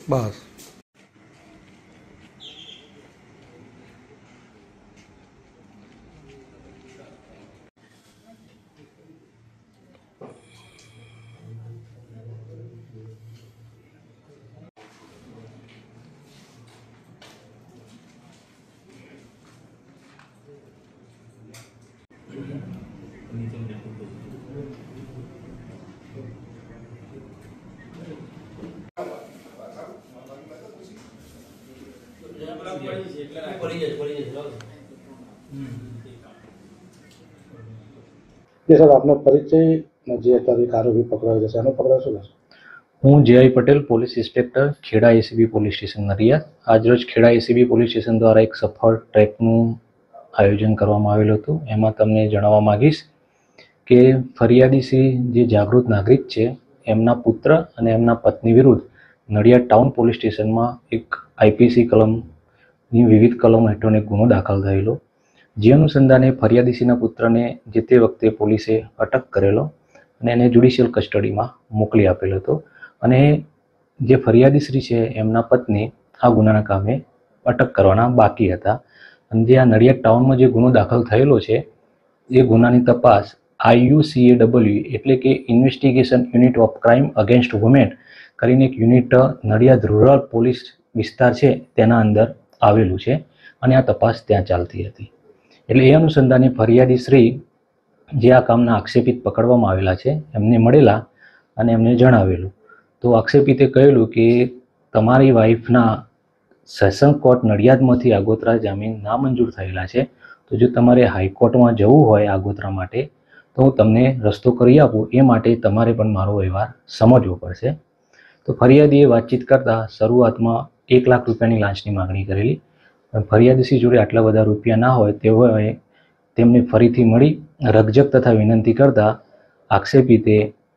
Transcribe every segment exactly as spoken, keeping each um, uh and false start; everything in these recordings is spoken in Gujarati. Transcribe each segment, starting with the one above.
બસ કે સર આપનો પરિચય જે અત્યારે આરોપી પકડાયો છે એનો પકડાયો શું છે? હું Jay Patel, police inspector, Kheda ACB police station Nadiad. આજરોજ ખેડા એસીબી પોલીસ સ્ટેશન દ્વારા એક સફળ ટ્રેકનું આયોજન કરવામાં આવેલું હતું. એમાં તમને જણાવવા માંગીશ કે ફરિયાદી શ્રી જે જાગૃત નાગરિક છે એમના પુત્ર અને એમના પત્ની વિરુદ્ધ નડિયાદ ટાઉન પોલીસ સ્ટેશનમાં એક આઈપીસી કલમની વિવિધ કલમો હેઠળ એક ગુનો દાખલ થયેલો, જે અનુસંધાને ફરિયાદીશ્રીના પુત્રને જે તે વખતે પોલીસે અટક કરેલો અને એને જ્યુડિશિયલ કસ્ટડીમાં મોકલી આપેલો હતો. અને જે ફરિયાદીશ્રી છે એમના પત્ની આ ગુનાના કામે અટક કરવાના બાકી હતા. અને જે આ નડિયાદ ટાઉનમાં જે ગુનો દાખલ થયેલો છે એ ગુનાની તપાસ આઈયુસીએડબલ્યુ એટલે કે investigation unit of crime against women કરીને એક યુનિટ નડિયાદ રૂરલ પોલીસ વિસ્તાર છે તેના અંદર આવેલું છે અને આ તપાસ ત્યાં ચાલતી હતી. એટલે એ અનુસંધાને ફરિયાદી શ્રી જે આ કામના આક્ષેપિત પકડવામાં આવેલા છે એમને મળેલા અને એમને જણાવેલું. તો આક્ષેપિતે કહેલું કે તમારી વાઈફના સેશન કોર્ટ નડિયાદમાંથી આગોતરા જામીન નામંજૂર થયેલા છે, તો જો તમારે હાઈકોર્ટમાં જવું હોય આગોતરા માટે તો હું તમને રસ્તો કરી આપું, એ માટે તમારે પણ મારો વ્યવહાર સમજવો પડશે. તો ફરિયાદીએ વાતચીત કરતાં શરૂઆતમાં એક લાખ રૂપિયાની લાંચની માગણી કરેલી. ફરિયાદીશ્રી જોડે આટલા બધા રૂપિયા ના હોય તેઓએ તેમને ફરીથી મળી રકઝક તથા વિનંતી કરતા આક્ષેપિતે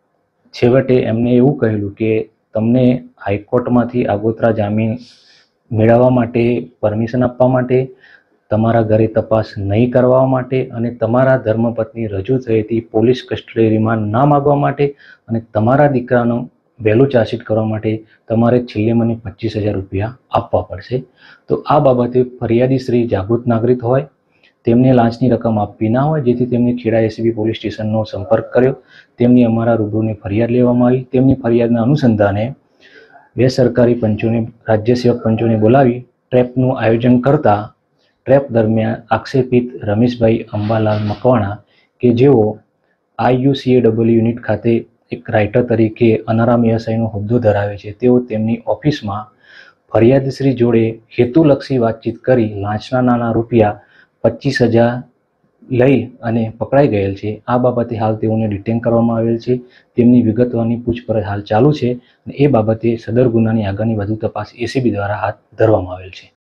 છેવટે એમને એવું કહેલું કે તમને હાઈકોર્ટમાંથી આગોતરા જામીન મેળવવા માટે પરમિશન આપવા માટે, તમારા ઘરે તપાસ નહીં કરવા માટે અને તમારા ધર્મપત્ની રજૂ થઈ હતી પોલીસ કસ્ટડી રિમાન્ડ ના માગવા માટે અને તમારા દીકરાનો વહેલું ચાર્જશીટ કરવા માટે તમારે છેલ્લે મને પચીસ હજાર રૂપિયા આપવા પડશે. તો આ બાબતે ફરિયાદી શ્રી જાગૃત નાગરિક હોય, તેમને લાંચની રકમ આપવી ના હોય, જેથી તેમને ખેડા એસીબી પોલીસ સ્ટેશનનો સંપર્ક કર્યો. તેમની અમારા રૂબરૂની ફરિયાદ લેવામાં આવી. તેમની ફરિયાદના અનુસંધાને બે સરકારી પંચોને રાજ્ય સેવક પંચોને બોલાવી ટ્રેપનું આયોજન કરતા ટ્રેપ દરમિયાન આક્ષેપિત રમેશભાઈ અંબાલાલ મકવાણા કે જેઓ આઈયુસીએડબલ્યુ યુનિટ ખાતે એક રાઇટર તરીકે અનારામ વ્યવસાયનો હોદ્દો ધરાવે છે, તેઓ તેમની ઓફિસમાં ફરિયાદીશ્રી જોડે હેતુલક્ષી વાતચીત કરી લાંચના નાના રૂપિયા પચીસ હજાર લઈ અને પકડાઈ ગયેલ છે. આ બાબતે હાલ તેઓને ડિટેન કરવામાં આવેલ છે. તેમની વિગતવારની પૂછપરછ હાલ ચાલુ છે અને એ બાબતે સદર ગુનાની આગળની વધુ તપાસ એસીબી દ્વારા હાથ ધરવામાં આવેલ છે.